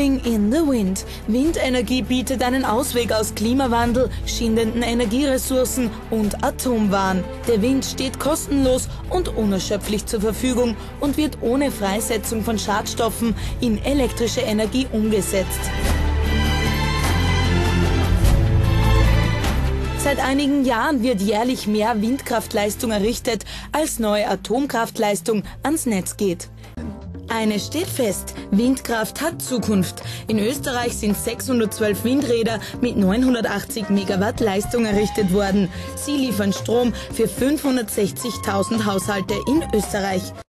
Blowing in the Wind. Windenergie bietet einen Ausweg aus Klimawandel, schindenden Energieressourcen und Atomwahn. Der Wind steht kostenlos und unerschöpflich zur Verfügung und wird ohne Freisetzung von Schadstoffen in elektrische Energie umgesetzt. Seit einigen Jahren wird jährlich mehr Windkraftleistung errichtet, als neue Atomkraftleistung ans Netz geht. Eines steht fest: Windkraft hat Zukunft. In Österreich sind 612 Windräder mit 980 Megawatt Leistung errichtet worden. Sie liefern Strom für 560.000 Haushalte in Österreich.